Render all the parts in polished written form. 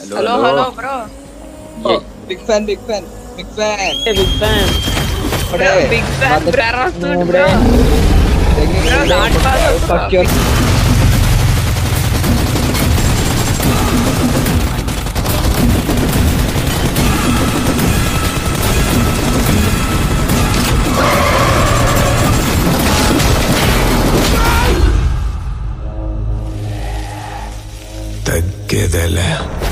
Hello hello hello hello bro. ये big fan big fan big fan big fan big fan parachute bro. Bro don't fuck your तग्गेदले।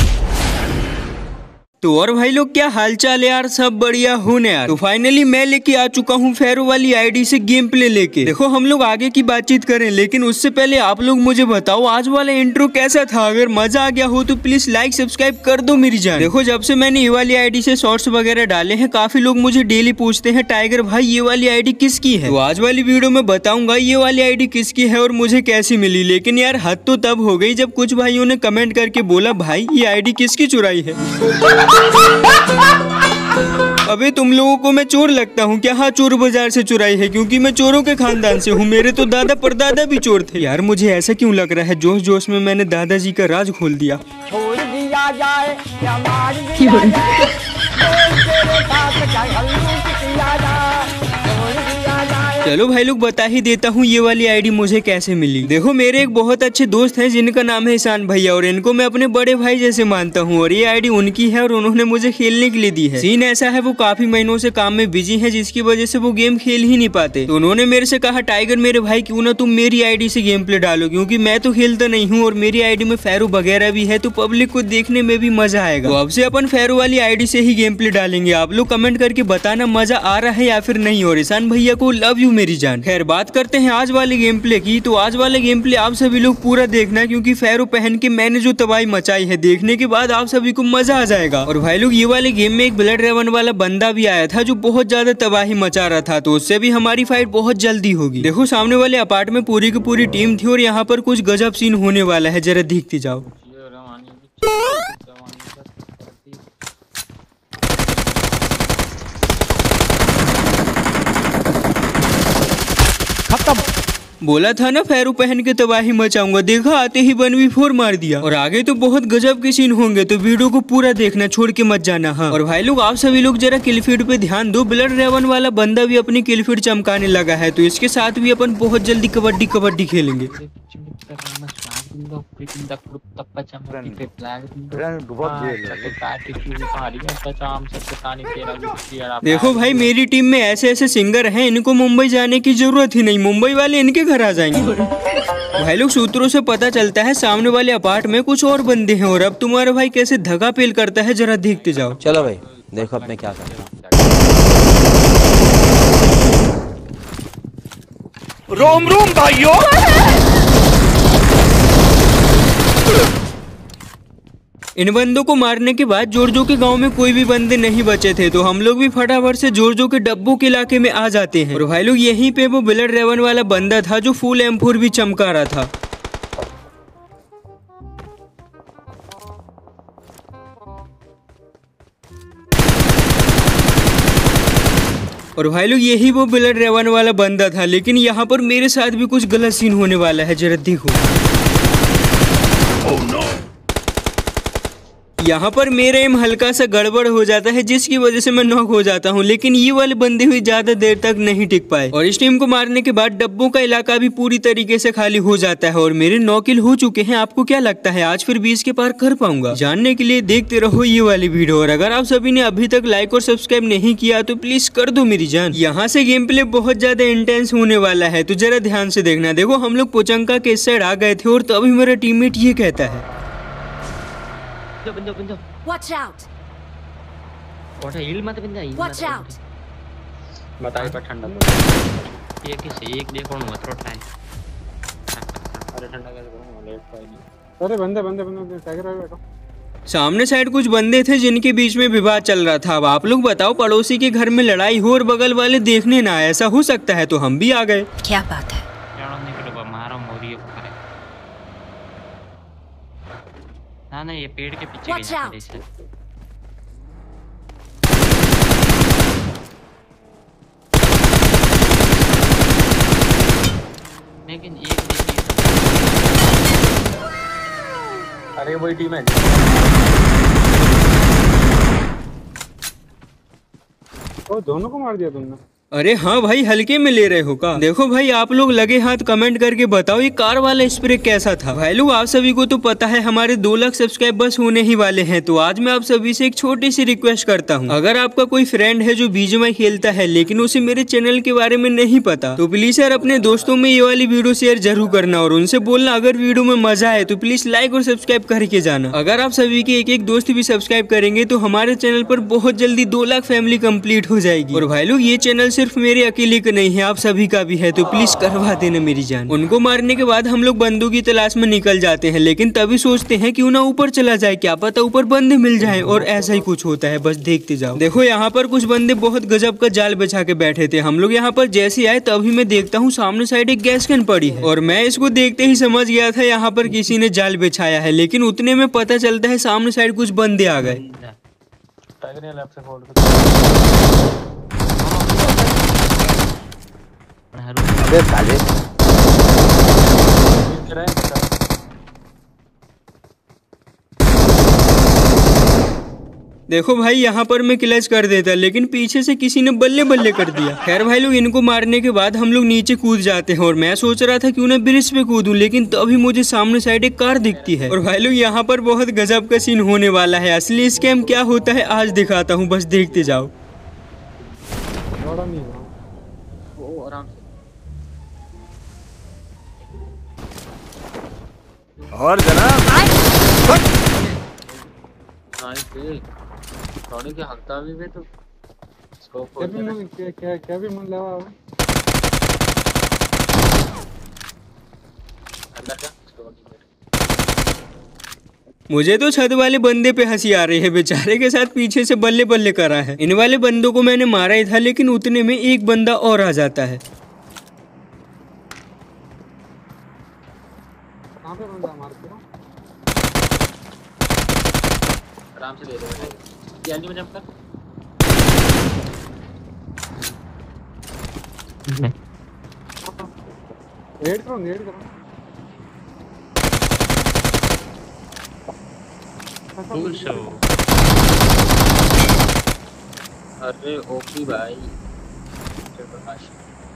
तो और भाई लोग क्या हालचाल है यार, सब बढ़िया हो ना यार। तो फाइनली मैं लेके आ चुका हूँ फेरो वाली आईडी से गेम प्ले लेके। देखो हम लोग आगे की बातचीत करें, लेकिन उससे पहले आप लोग मुझे बताओ आज वाला इंट्रो कैसा था। अगर मजा आ गया हो तो प्लीज लाइक सब्सक्राइब कर दो मेरी जान। देखो जब से मैंने ये वाली आईडी से शॉर्ट्स वगैरह डाले हैं, काफी लोग मुझे डेली पूछते हैं टाइगर भाई ये वाली आईडी किसकी है। तो आज वाली वीडियो में बताऊंगा ये वाली आईडी किसकी है और मुझे कैसी मिली। लेकिन यार हद तो तब हो गई जब कुछ भाइयों ने कमेंट करके बोला भाई ये आईडी किसकी चुराई है। अबे तुम लोगों को मैं चोर लगता हूँ क्या? हाँ चोर बाजार से चुराई है, क्योंकि मैं चोरों के खानदान से हूँ। मेरे तो दादा परदादा भी चोर थे। यार मुझे ऐसा क्यों लग रहा है जोश जोश में मैंने दादाजी का राज खोल दिया। छोड़ दिया जाए या मार दिया जाए, तेरे साथ क्या हल्लूक किया जाए, छोड़ दिया जाए। चलो भाई लोग बता ही देता हूँ ये वाली आईडी मुझे कैसे मिली। देखो मेरे एक बहुत अच्छे दोस्त हैं जिनका नाम है ईशान भैया, और इनको मैं अपने बड़े भाई जैसे मानता हूँ। और ये आईडी उनकी है और उन्होंने मुझे खेलने के लिए दी है। सीन ऐसा है वो काफी महीनों से काम में बिजी है, जिसकी वजह से वो गेम खेल ही नहीं पाते। तो उन्होंने मेरे से कहा टाइगर मेरे भाई क्यों ना तुम मेरी आईडी से गेम प्ले डालो, क्योंकि मैं तो खेलता नहीं हूँ और मेरी आईडी में फेरो वगैरह भी है, तो पब्लिक को देखने में भी मजा आएगा। तो अब से अपन फेरो वाली आईडी से ही गेम प्ले डालेंगे। आप लोग कमेंट करके बताना मजा आ रहा है या फिर नहीं। और ईशान भैया को लव यू मेरी जान। खैर बात करते हैं आज वाले गेम प्ले की। तो आज वाले गेम प्ले आप सभी लोग पूरा देखना, क्योंकि फेरो पहन के मैंने जो तबाही मचाई है देखने के बाद आप सभी को मजा आ जाएगा। और भाई लोग ये वाले गेम में एक ब्लड रेवन वाला बंदा भी आया था जो बहुत ज्यादा तबाही मचा रहा था, तो उससे भी हमारी फाइट बहुत जल्दी होगी। देखो सामने वाले अपार्ट में पूरी की पूरी टीम थी और यहाँ पर कुछ गजब सीन होने वाला है, जरा देखते जाओ। बोला था ना फेरो पहन के तबाही मचाऊंगा, देखा आते ही 1v4 मार दिया। और आगे तो बहुत गजब के सीन होंगे, तो वीडियो को पूरा देखना, छोड़ के मत जाना। हाँ और भाई लोग आप सभी लोग जरा किलफीड पे ध्यान दो। ब्लड रेवन वाला बंदा भी अपनी किलफीड चमकाने लगा है, तो इसके साथ भी अपन बहुत जल्दी कबड्डी खेलेंगे। देखो भाई मेरी टीम में ऐसे ऐसे सिंगर हैं, इनको मुंबई जाने की जरूरत ही नहीं, मुंबई वाले इनके घर आ जाएंगे। भाई लोग सूत्रों से पता चलता है सामने वाले अपार्ट में कुछ और बंदे हैं, और अब तुम्हारा भाई कैसे धगा पेल करता है जरा देखते जाओ। चलो भाई देखो अब मैं क्या कर रहा हूँ। रोम रोम भाइयों। इन बंदों को मारने के बाद जोरजो के गांव में कोई भी बंदे नहीं बचे थे, तो हम लोग भी फटाफट से जोरजो के डब्बों के इलाके में आ जाते हैं। और भाई लोग यहीं पे वो ब्लड रेवन वाला बंदा था जो फुल M4 भी चमका रहा था। और भाई लोग यही वो ब्लड रेवन वाला बंदा था, लेकिन यहाँ पर मेरे साथ भी कुछ गलत सीन होने वाला है, जरा देखो। यहाँ पर मेरा एम हल्का सा गड़बड़ हो जाता है, जिसकी वजह से मैं नॉक हो जाता हूँ, लेकिन ये वाले बंदे हुए ज्यादा देर तक नहीं टिक पाए। और इस टीम को मारने के बाद डब्बों का इलाका भी पूरी तरीके से खाली हो जाता है और मेरे 9 किल हो चुके हैं। आपको क्या लगता है आज फिर 20 के पार कर पाऊंगा? जानने के लिए देखते रहो ये वाली वीडियो। और अगर आप सभी ने अभी तक लाइक और सब्सक्राइब नहीं किया तो प्लीज कर दो मेरी जान। यहाँ से गेम प्ले बहुत ज्यादा इंटेंस होने वाला है, तो जरा ध्यान से देखना। देखो हम लोग पोचंका के इस साइड आ गए थे और तभी मेरा टीममेट ये कहता है Watch out! Watch out! बताइए पर ठंडा तो एक ही से एक देखो ना थोड़ा टाइम। अरे ठंडा कैसे करूंगा, लेट पाएगी। अरे बंदे टाइगर आए बैठो। सामने साइड कुछ बंदे थे जिनके बीच में विवाद चल रहा था। अब आप लोग बताओ, पड़ोसी के घर में लड़ाई हो और बगल वाले देखने ना आए, ऐसा हो सकता है? तो हम भी आ गए। क्या बात है? ना ये पेड़ के पीछे लेकिन एक अरे वही टीम है। ओ दोनों को मार दिया तुमने। अरे हाँ भाई, हल्के में ले रहे हो का? देखो भाई, आप लोग लगे हाथ कमेंट करके बताओ ये कार वाला स्प्रे कैसा था। भाई लोग, आप सभी को तो पता है हमारे 2 लाख सब्सक्राइब बस होने ही वाले हैं, तो आज मैं आप सभी से एक छोटी सी रिक्वेस्ट करता हूँ। अगर आपका कोई फ्रेंड है जो बीजीएमआई खेलता है लेकिन उसे मेरे चैनल के बारे में नहीं पता, तो प्लीज यार अपने दोस्तों में ये वाली वीडियो शेयर जरूर करना और उनसे बोलना अगर वीडियो में मजा आए तो प्लीज लाइक और सब्सक्राइब करके जाना। अगर आप सभी के एक दोस्त भी सब्सक्राइब करेंगे तो हमारे चैनल पर बहुत जल्दी 2 लाख फैमिली कंप्लीट हो जाएगी। और भाई लोग, ये चैनल सिर्फ मेरे अकेले नहीं है, आप सभी का भी है, तो प्लीज करवा देना मेरी जान। उनको मारने के बाद हम लोग बंदूक की तलाश में निकल जाते हैं, लेकिन तभी सोचते हैं क्यों ना ऊपर चला जाए, क्या पता ऊपर बंदे मिल जाएं, और ऐसा ही कुछ होता है, बस देखते जाओ। देखो यहाँ पर कुछ बंदे बहुत गजब का जाल बिछा के बैठे थे। हम लोग यहाँ पर जैसे आए तभी मैं देखता हूँ सामने साइड एक गैस कैन पड़ी है, और मैं इसको देखते ही समझ गया था यहाँ पर किसी ने जाल बिछाया है, लेकिन उतने में पता चलता है सामने साइड कुछ बंदे आ गए। अबे साले, देखो भाई, यहाँ पर मैं क्लच कर देता लेकिन पीछे से किसी ने बल्ले बल्ले कर दिया। खैर भाई लोग, इनको मारने के बाद हम लोग नीचे कूद जाते हैं, और मैं सोच रहा था क्यों ना ब्रिज पे कूदूं, लेकिन तभी मुझे सामने साइड एक कार दिखती है। और भाई लोग, यहाँ पर बहुत गजब का सीन होने वाला है। असली स्कैम क्या होता है आज दिखाता हूँ, बस देखते जाओ। और जनाब थोड़ी के हकता भी तो स्कोप क्या भी मन लगा मुझे तो छत वाले बंदे पे हंसी आ रही है, बेचारे के साथ पीछे से बल्ले बल्ले करा है। इन वाले बंदों को मैंने मारा ही था, लेकिन उतने में एक बंदा और आ जाता है। कहाँ पे बंदा मारते हो? आराम से ले लो यानी में जंप कर। नेड करो। Full show. अरे ओपी भाई, प्रकाश।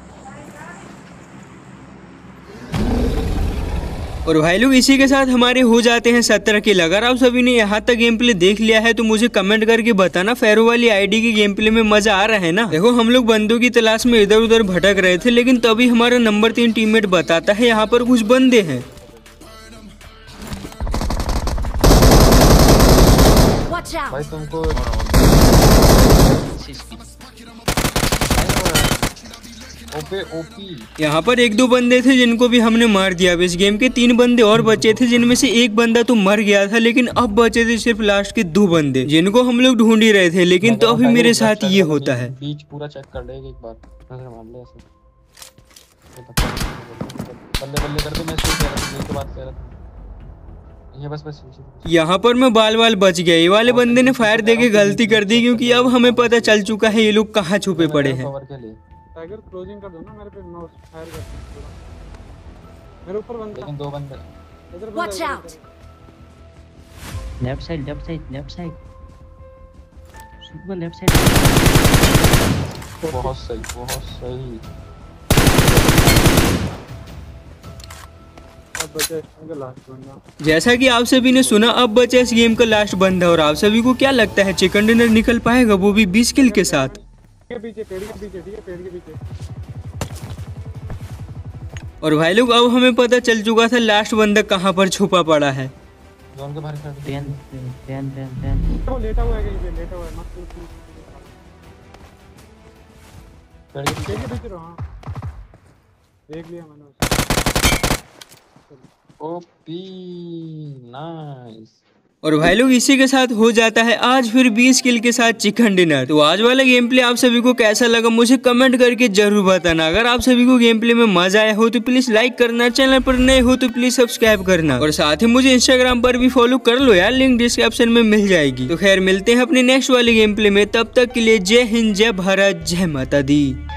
और भाई लोग, इसी के साथ हमारे हो जाते हैं 17 किल। अगर आप सभी ने यहाँ तक गेम प्ले देख लिया है तो मुझे कमेंट करके बताना फेरो वाली आईडी की गेम प्ले में मजा आ रहा है ना। देखो, हम लोग बंदों की तलाश में इधर उधर भटक रहे थे, लेकिन तभी हमारा नंबर 3 टीममेट बताता है यहाँ पर कुछ बंदे हैं। भाई तुमको यहाँ पर 1-2 बंदे थे जिनको भी हमने मार दिया। अब इस गेम के 3 बंदे और बचे थे, जिनमें से एक बंदा तो मर गया था, लेकिन अब बचे थे सिर्फ लास्ट के 2 बंदे, जिनको हम लोग ढूंढ ही रहे थे। लेकिन तो अभी मेरे साथ ये होता है। बीच पूरा चेक कर लेगा एक बार, नजर मार ले ऐसे। बल्ले बल्ले कर दो, मैं इसको कह रहा हूं, ये बात कह रहा था। ये बस यहाँ पर मैं बाल बच गया। ये वाले बंदे ने फायर देके गलती कर दी, क्योंकि अब हमें पता चल चुका है ये लोग कहाँ छुपे पड़े हैं। टाइगर क्लोजिंग कर दो ना मेरे पे, मैं फायर करता हूं। मेरे ऊपर बंदा, लेकिन 2 बंदे इधर Watch out! Left side super left side. बहुत सही। अब बचा इसका लास्ट बंदा। जैसा कि आप सभी ने सुना, अब बचा इस गेम का लास्ट बंदा। और आप सभी को क्या लगता है चिकन डिनर निकल पाएगा, वो भी 20 किल के साथ? पेड़ के पीछे, ठीक है, पेड़ के पीछे। और भाई लोग, अब हमें पता चल चुका था लास्ट बंदा कहाँ पर छुपा पड़ा है। जोन के बाहर खड़ा पेन वो लेटा हुआ है कहीं पे, लेटा हुआ है मत पेड़ के पीछे रहो। हाँ, देख लिया मैंने उसे। OP nice. और भाई लोग, इसी के साथ हो जाता है आज फिर 20 किल के साथ चिकन डिनर। तो आज वाला गेम प्ले आप सभी को कैसा लगा मुझे कमेंट करके जरूर बताना। अगर आप सभी को गेम प्ले में मजा आया हो तो प्लीज लाइक करना, चैनल पर नए हो तो प्लीज सब्सक्राइब करना, और साथ ही मुझे इंस्टाग्राम पर भी फॉलो कर लो यार, लिंक डिस्क्रिप्शन में मिल जाएगी। तो खैर, मिलते हैं अपने नेक्स्ट वाले गेम प्ले में, तब तक के लिए जय हिंद, जय भारत, जय माता दी।